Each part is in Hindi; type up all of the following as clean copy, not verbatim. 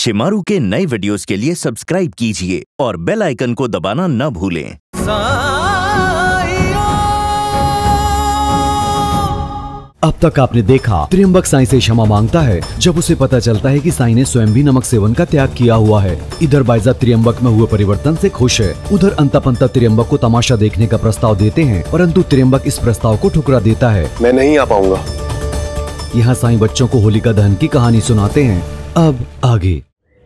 शिमारू के नए वीडियोस के लिए सब्सक्राइब कीजिए और बेल आइकन को दबाना न भूलें। अब तक आपने देखा त्रियंबक साईं से क्षमा मांगता है जब उसे पता चलता है कि साईं ने स्वयं भी नमक सेवन का त्याग किया हुआ है। इधर बाइजा त्रियंबक में हुए परिवर्तन से खुश है। उधर अंतापंता त्रियंबक को तमाशा देखने का प्रस्ताव देते हैं, परंतु त्रियंबक इस प्रस्ताव को ठुकरा देता है। मैं नहीं आ पाऊंगा। यहाँ साईं बच्चों को होलिका दहन की कहानी सुनाते हैं। अब आगे।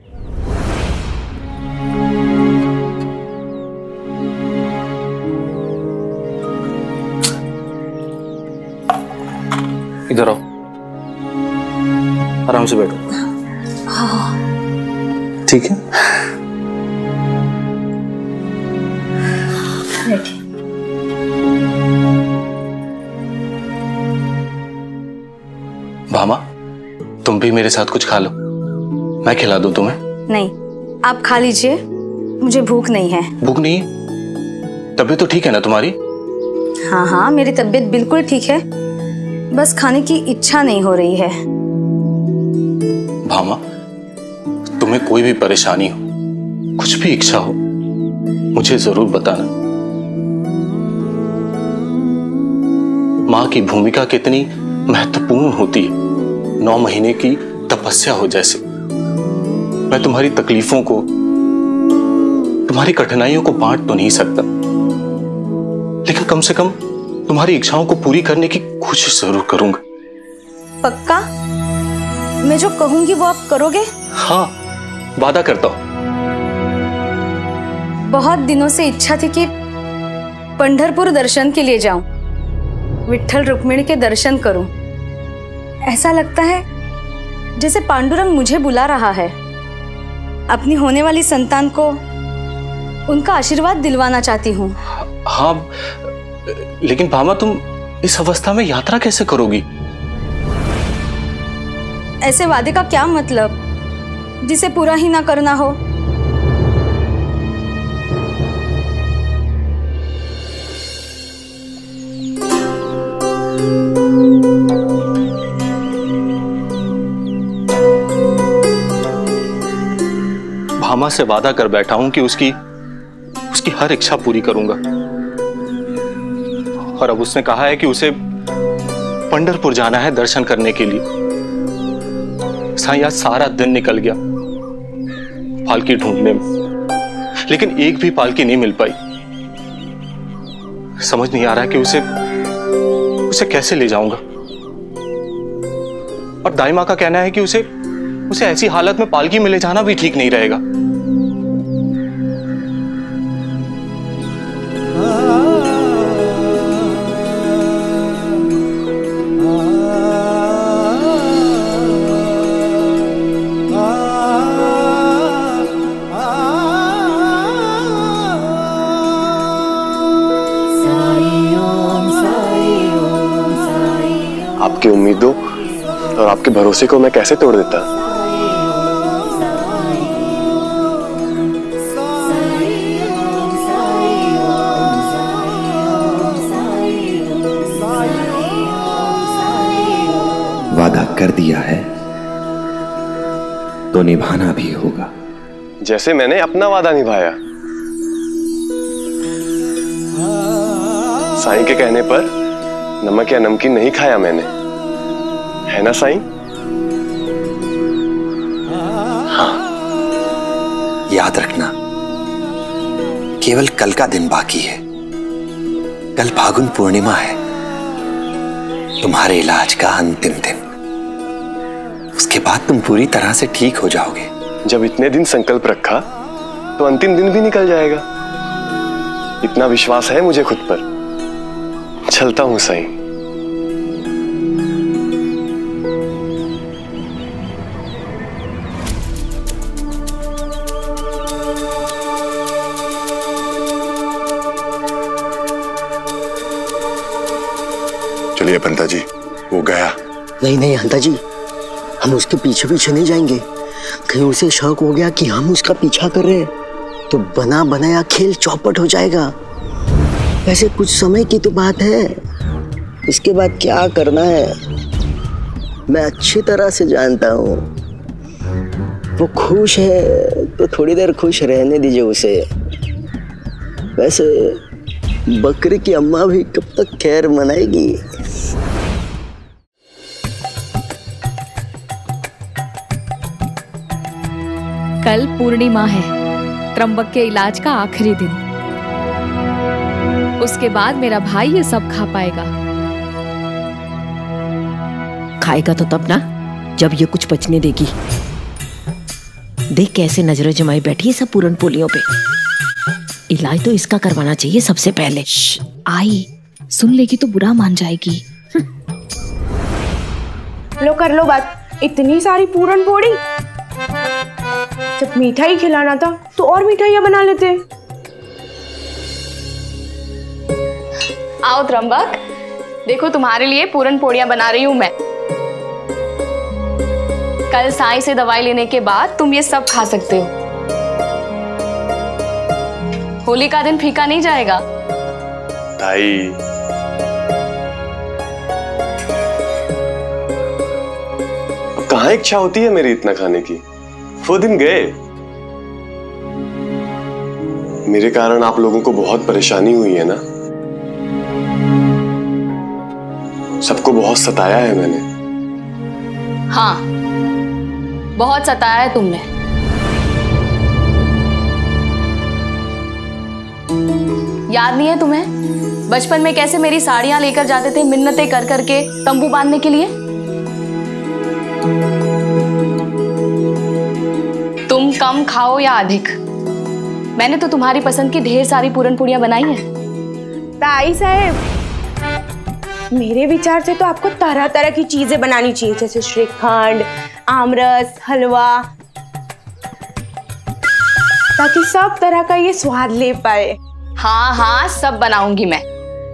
इधर आओ, आराम से बैठो। हाँ। ठीक है, भामा तुम भी मेरे साथ कुछ खा लो, मैं खिला दूं तुम्हें। नहीं, आप खा लीजिए, मुझे भूख नहीं है। भूख नहीं है? तबीयत तो ठीक है ना तुम्हारी? हाँ हाँ, मेरी तबीयत बिल्कुल ठीक है, बस खाने की इच्छा नहीं हो रही है। भामा, तुम्हें कोई भी परेशानी हो, कुछ भी इच्छा हो, मुझे जरूर बताना। माँ की भूमिका कितनी महत्वपूर्ण होती है, 9 महीने की तपस्या हो जैसे। मैं तुम्हारी तकलीफों को, तुम्हारी कठिनाइयों को बांट तो नहीं सकता, लेकिन कम से कम तुम्हारी इच्छाओं को पूरी करने की कोशिश जरूर करूंगा। पक्का? मैं जो कहूंगी वो आप करोगे? हाँ, वादा करता हूं। बहुत दिनों से इच्छा थी कि पंढरपुर दर्शन के लिए जाऊं, विट्ठल रुक्मिणी के दर्शन करूं। ऐसा लगता है जैसे पांडुरंग मुझे बुला रहा है। अपनी होने वाली संतान को उनका आशीर्वाद दिलवाना चाहती हूँ। हाँ, लेकिन भामा तुम इस अवस्था में यात्रा कैसे करोगी? ऐसे वादे का क्या मतलब जिसे पूरा ही ना करना हो? भामा से वादा कर बैठा हूं कि उसकी हर इच्छा पूरी करूंगा। और अब उसने कहा है कि उसे पंढरपुर जाना है दर्शन करने के लिए। साईं, आज सारा दिन निकल गया पालकी ढूंढने में, लेकिन एक भी पालकी नहीं मिल पाई। समझ नहीं आ रहा कि उसे कैसे ले जाऊंगा। और दाई माँ का कहना है कि उसे ऐसी हालत में पालकी में ले जाना भी ठीक नहीं रहेगा। आपकी उम्मीदों और आपके भरोसे को मैं कैसे तोड़ देता? वादा कर दिया है तो निभाना भी होगा। जैसे मैंने अपना वादा निभाया। साईं के कहने पर नमक या नमकीन नहीं खाया मैंने, है ना साईं? हाँ, याद रखना, केवल कल का दिन बाकी है। कल फागुन पूर्णिमा है, तुम्हारे इलाज का अंतिम दिन। उसके बाद तुम पूरी तरह से ठीक हो जाओगे। जब इतने दिन संकल्प रखा तो अंतिम दिन भी निकल जाएगा। इतना विश्वास है मुझे खुद पर। चलता हूं साईं। चलिए पंता जी, वो गया। नहीं नहीं हंता जी, हम उसके पीछे पीछे नहीं जाएंगे। कहीं उसे शक हो गया कि हम उसका पीछा कर रहे हैं तो बना बनाया खेल चौपट हो जाएगा। वैसे कुछ समय की तो बात है, इसके बाद क्या करना है मैं अच्छी तरह से जानता हूँ। वो खुश है तो थोड़ी देर खुश रहने दीजिए उसे। वैसे बकरी की अम्मा भी कब तक खैर मनाएगी? कल पूर्णिमा है, त्र्यंबक के इलाज का आखिरी दिन। उसके बाद मेरा भाई ये सब खा पाएगा। खाएगा तो तब ना जब ये कुछ बचने देगी। देख कैसे नजरें जमाई बैठी है सब पूरन पोलियों पे। इलाज तो इसका करवाना चाहिए सबसे पहले। आई सुन लेगी तो बुरा मान जाएगी। लो कर लो बात। इतनी सारी पूरन पोड़ी, जब मिठाई खिलाना था तो और मिठाइयाँ बना लेते। आओ त्र्यंबक, देखो तुम्हारे लिए पूरन पोड़ियां बना रही हूं मैं। कल साईं से दवाई लेने के बाद तुम ये सब खा सकते हो। होली का दिन फीका नहीं जाएगा। ताई, अब कहाँ इच्छा होती है मेरी इतना खाने की? वो दिन गए। मेरे कारण आप लोगों को बहुत परेशानी हुई है ना? सबको बहुत सताया है मैंने। हाँ, बहुत सताया है तुमने। याद नहीं है तुम्हें बचपन में कैसे मेरी साड़ियां लेकर जाते थे मिन्नतें कर करके तंबू बांधने के लिए? तुम कम खाओ या अधिक, मैंने तो तुम्हारी पसंद की ढेर सारी पूरन पूड़ियां बनाई हैं। ताई साहब, मेरे विचार से तो आपको तरह तरह की चीजें बनानी चाहिए, जैसे श्रीखंड, आमरस, हलवा, ताकि सब तरह का ये स्वाद ले पाए। हाँ हाँ, सब बनाऊंगी मैं।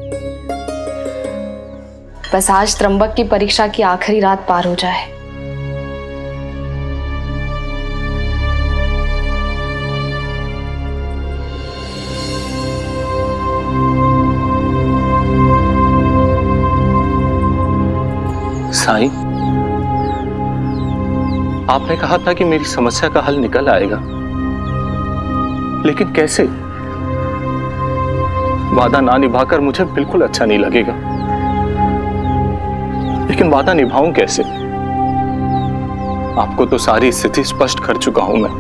बस आज त्र्यंबक की परीक्षा की आखिरी रात पार हो जाए। साईं, आपने कहा था कि मेरी समस्या का हल निकल आएगा, लेकिन कैसे? वादा ना निभाकर मुझे बिल्कुल अच्छा नहीं लगेगा, लेकिन वादा निभाऊं कैसे? आपको तो सारी स्थिति स्पष्ट कर चुका हूं मैं।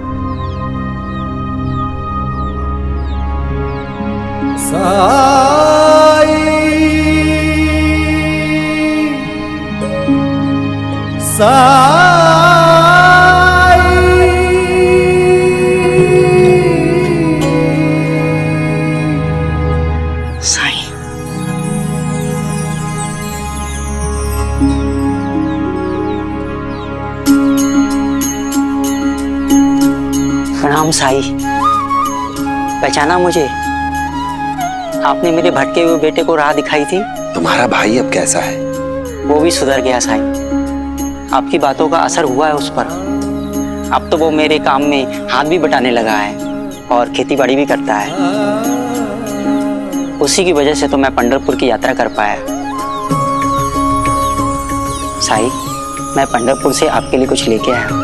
प्रणाम साई। पहचाना मुझे? आपने मेरे भटके हुए बेटे को राह दिखाई थी। तुम्हारा भाई अब कैसा है? वो भी सुधर गया साई। आपकी बातों का असर हुआ है उस पर। अब तो वो मेरे काम में हाथ भी बटाने लगा है और खेती बाड़ी भी करता है। उसी की वजह से तो मैं पंढरपुर की यात्रा कर पाया। साई, मैं पंढरपुर से आपके लिए कुछ लेके आया हूँ।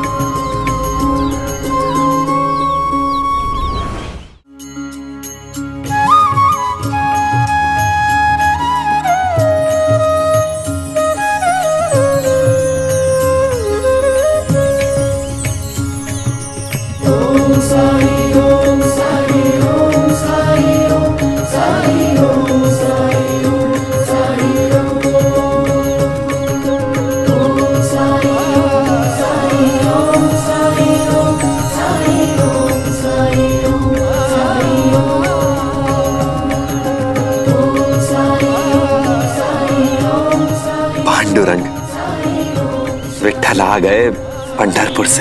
पांडुरंग, विठ्ठल आ गए पंढरपुर से।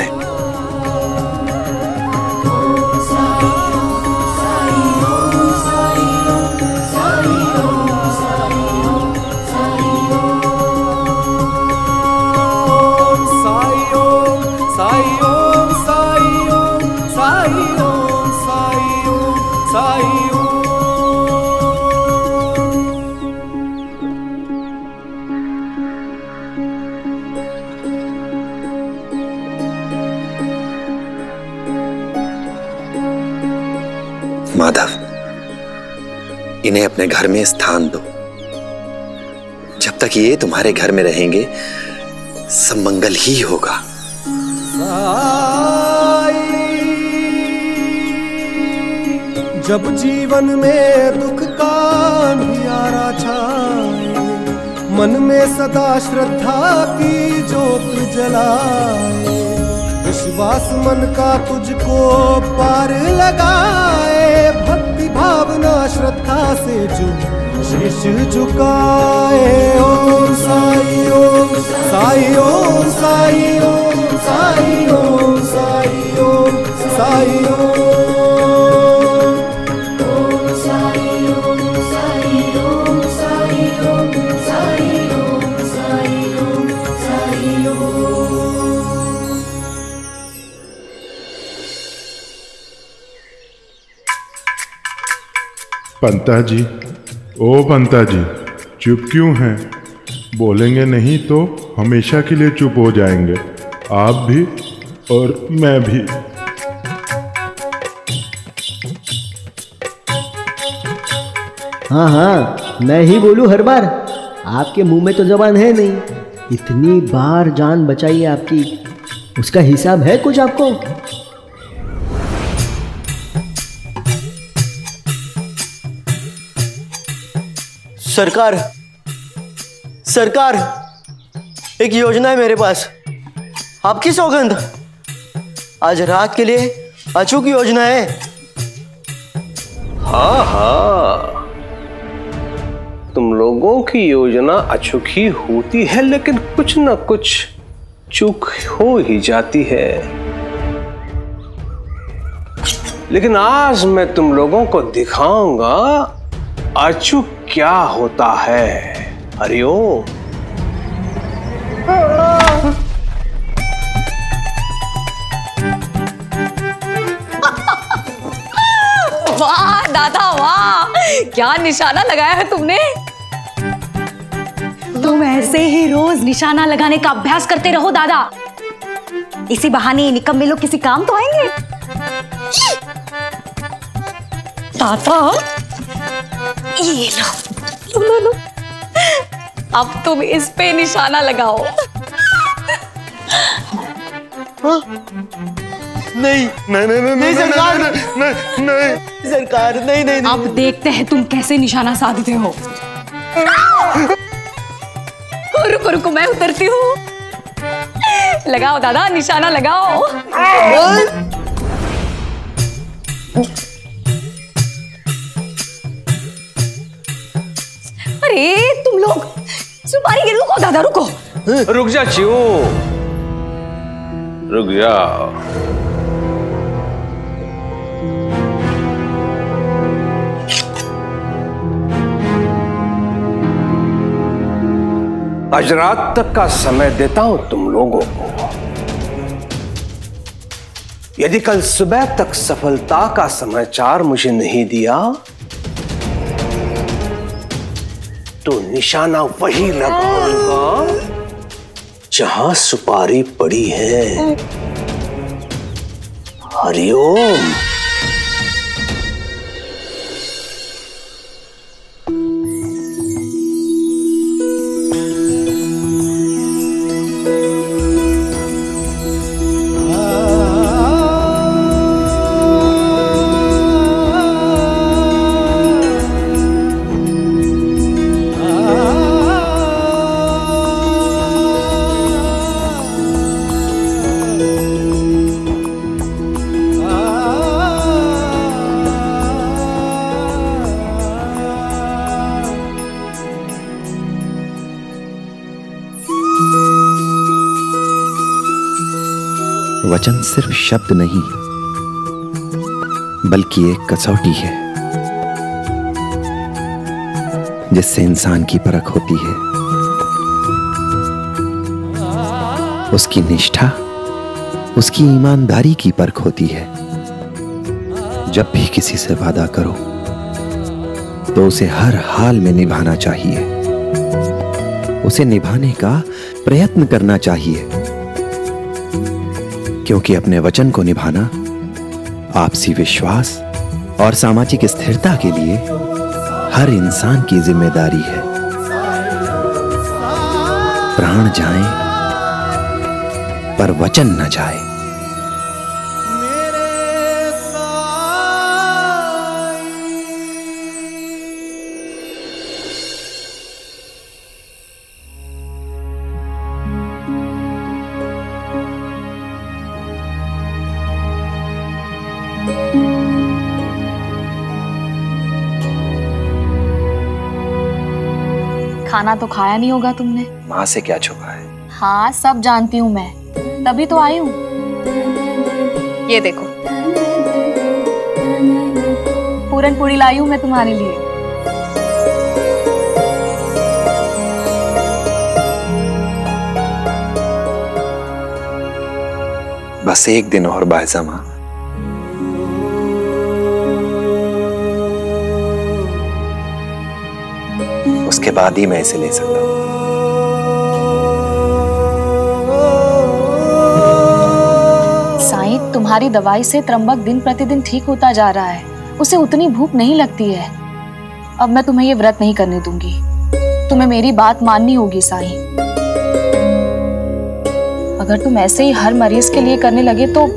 इन्हें अपने घर में स्थान दो। जब तक ये तुम्हारे घर में रहेंगे सब मंगल ही होगा। जब जीवन में दुख का अंधियारा छाए, मन में सदा श्रद्धा की जोत जलाए, विश्वास मन का तुझको पार लगाए, भक्ति भावना श्रद्धा से जो शीश झुकाए। ओम साई ओम साई ओम साई ओम साई ओम साई ओम साई ओम। पंता जी, ओ पंता जी, चुप क्यों हैं? बोलेंगे नहीं तो हमेशा के लिए चुप हो जाएंगे, आप भी और मैं भी। हाँ हाँ, मैं ही बोलूं हर बार, आपके मुंह में तो जबान है नहीं। इतनी बार जान बचाई है आपकी, उसका हिसाब है कुछ आपको? सरकार, सरकार, एक योजना है मेरे पास, आपकी सौगंध। आज रात के लिए अचूक योजना है। हाँ हाँ, तुम लोगों की योजना अचूक ही होती है, लेकिन कुछ न कुछ चूक हो ही जाती है। लेकिन आज मैं तुम लोगों को दिखाऊंगा अचूक क्या होता है। हरिओम। वाह दादा वाह, क्या निशाना लगाया है तुमने। तुम ऐसे ही रोज निशाना लगाने का अभ्यास करते रहो दादा, इसी बहाने निकम्मे लोग किसी काम तो आएंगे। दादा ये लो, अब तुम इस पे निशाना लगाओ। नहीं नहीं नहीं नहीं सरकार, नहीं नहीं सरकार, नहीं नहीं। अब देखते हैं तुम कैसे निशाना साधते हो। रुको रुको, मैं उतरती हूँ। लगाओ दादा, निशाना लगाओ। अरे तुम लोग सुपारी के, रुको दादा रुको। रुक जा चिऊ, रुक जा। आज रात तक का समय देता हूं तुम लोगों को। यदि कल सुबह तक सफलता का समाचार मुझे नहीं दिया तो निशाना वही लगाऊंगा जहां सुपारी पड़ी है। हरिओम। वचन सिर्फ शब्द नहीं बल्कि एक कसौटी है जिससे इंसान की परख होती है। उसकी निष्ठा, उसकी ईमानदारी की परख होती है। जब भी किसी से वादा करो तो उसे हर हाल में निभाना चाहिए, उसे निभाने का प्रयत्न करना चाहिए, क्योंकि अपने वचन को निभाना आपसी विश्वास और सामाजिक स्थिरता के लिए हर इंसान की जिम्मेदारी है। प्राण जाए पर वचन न जाए। खाना तो खाया नहीं होगा तुमने। माँ से क्या छुपा है? हाँ सब जानती हूँ मैं, तभी तो आई हूँ। ये देखो पूरन पूरी लाई हूँ मैं तुम्हारे लिए। बस एक दिन और बायजा माँ। उसके बाद ही मैं इसे ले सकता हूँ। साईं, तुम्हारी दवाई से त्र्यंबक दिन प्रतिदिन ठीक होता जा रहा है। उसे उतनी भूख नहीं लगती है। अब मैं तुम्हें ये व्रत नहीं करने दूंगी। तुम्हें मेरी बात माननी होगी साईं। अगर तुम ऐसे ही हर मरीज के लिए करने लगे तो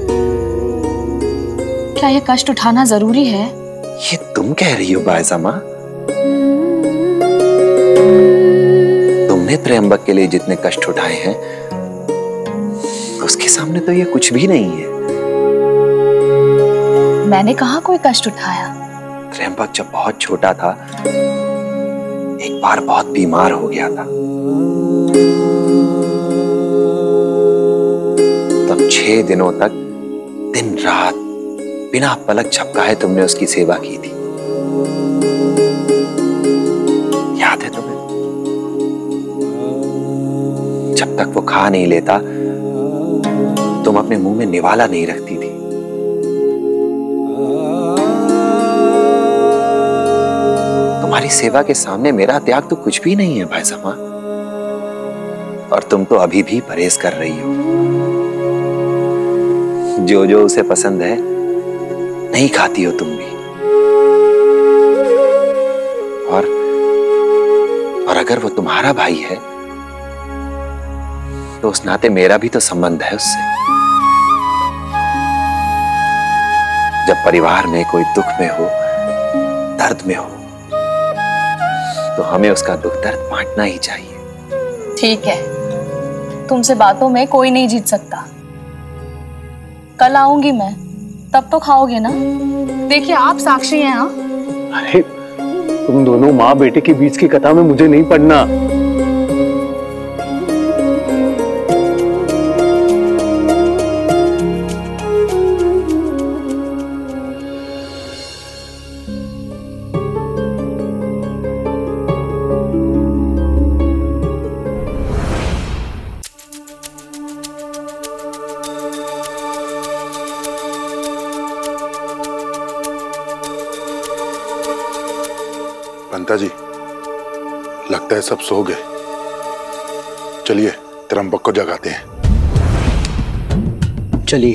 क्या ये कष्ट उठाना जरूरी है? ये तुम कह रही हो बायजा माँ? तुमने त्र्यंबक के लिए जितने कष्ट उठाए हैं उसके सामने तो ये कुछ भी नहीं है। मैंने कहा कोई कष्ट उठाया? त्र्यंबक जब बहुत छोटा था एक बार बहुत बीमार हो गया था। तब 6 दिनों तक दिन रात बिना पलक झपकाए तुमने उसकी सेवा की थी। याद है तुम्हें? जब तक वो खा नहीं लेता तुम अपने मुंह में निवाला नहीं रखती थी। तुम्हारी सेवा के सामने मेरा त्याग तो कुछ भी नहीं है भाईसा माँ। और तुम तो अभी भी परहेज कर रही हो। जो जो उसे पसंद है नहीं खाती हो तुम भी। और अगर वो तुम्हारा भाई है तो उस नाते मेरा भी तो संबंध है उससे। जब परिवार में कोई दुख में हो, दर्द में हो, तो हमें उसका दुख दर्द बांटना ही चाहिए। ठीक है, तुमसे बातों में कोई नहीं जीत सकता। कल आऊंगी मैं, तब तो खाओगे ना? देखिए आप साक्षी हैं। हाँ, अरे तुम दोनों माँ बेटे के बीच की कथा में मुझे नहीं पड़ना। पंता जी, लगता है सब सो गए। चलिए त्र्यंबक को जगाते हैं। चलिए।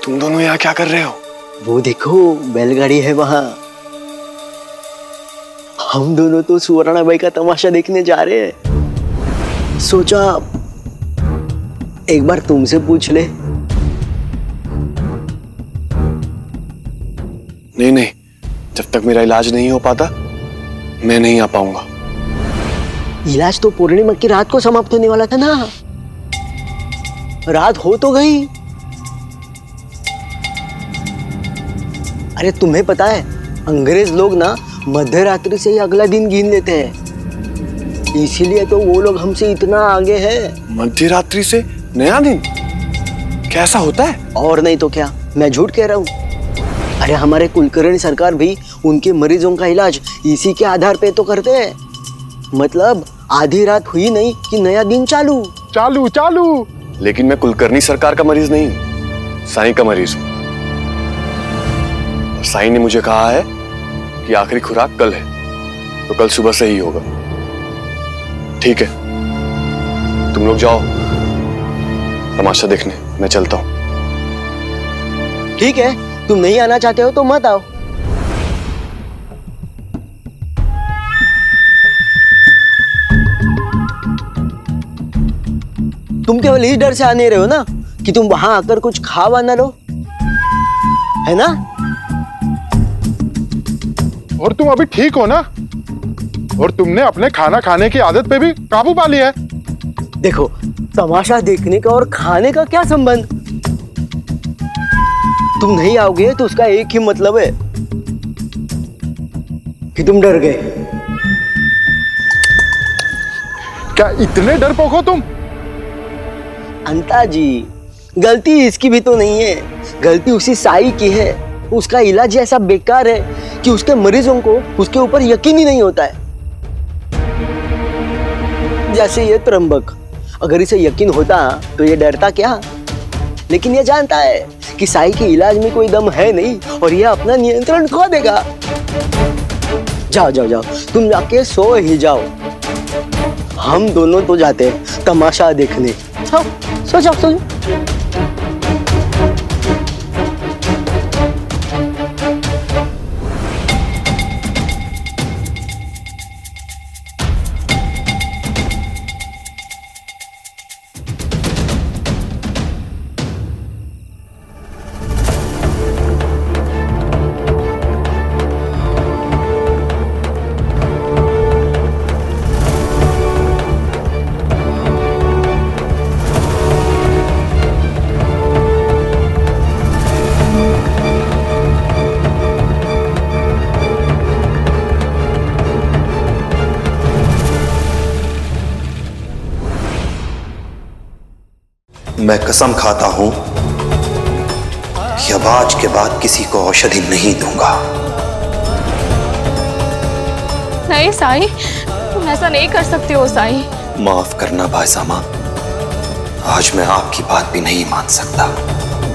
तुम दोनों यहाँ क्या कर रहे हो? वो देखो बैलगाड़ी है वहां। हम दोनों तो सुवर्णाबाई का तमाशा देखने जा रहे हैं। सोचा एक बार तुमसे पूछ ले। नहीं, जब तक मेरा इलाज नहीं हो पाता मैं नहीं आ पाऊंगा। इलाज तो पूर्णिमा की रात को समाप्त होने वाला था ना। रात हो तो गई। अरे तुम्हें पता है अंग्रेज लोग ना मध्य रात्रि से ही अगला दिन गिन लेते हैं, इसीलिए तो वो लोग हमसे इतना आगे हैं। मध्य रात्रि से नया दिन कैसा होता है? और नहीं तो क्या, मैं झूठ कह रहा हूँ? अरे हमारे कुलकर्णी सरकार भी उनके मरीजों का इलाज इसी के आधार पे तो करते हैं। मतलब आधी रात हुई नहीं कि नया दिन चालू चालू चालू। लेकिन मैं कुलकर्णी सरकार का मरीज नहीं हूँ, साईं का मरीज हूँ। और साईं ने मुझे कहा है कि आखिरी खुराक कल है, तो कल सुबह से ही होगा। ठीक है, तुम लोग जाओ तमाशा देखने, मैं चलता हूँ। ठीक है, तुम नहीं आना चाहते हो तो मत आओ। तुम केवल इस डर से आने रहे हो ना कि तुम वहां आकर कुछ खावा ना लो, है ना? और तुम अभी ठीक हो ना? और तुमने अपने खाना खाने की आदत पे भी काबू पा लिया है। देखो, तमाशा देखने का और खाने का क्या संबंध? तुम नहीं आओगे तो उसका एक ही मतलब है कि तुम डर गए। क्या इतने डरपोक हो तुम? अंता जी, गलती इसकी भी तो नहीं है, गलती उसी साई की है। उसका इलाज ऐसा बेकार है कि उसके मरीजों को उसके ऊपर यकीन ही नहीं होता है। जैसे ये त्र्यंबक, अगर इसे यकीन होता तो ये डरता क्या? लेकिन ये जानता है कि साई के इलाज में कोई दम है नहीं और ये अपना नियंत्रण खो देगा। जाओ जाओ जाओ, तुम जाके सो ही जाओ। हम दोनों तो जाते हैं तमाशा देखने। सो जाओ, सो जाओ। मैं कसम खाता हूं कि अब आज के बाद किसी को औषधि नहीं दूंगा। नहीं साईं, तुम ऐसा नहीं कर सकते हो साईं। माफ करना भाईसामा, आज मैं आपकी बात भी नहीं मान सकता।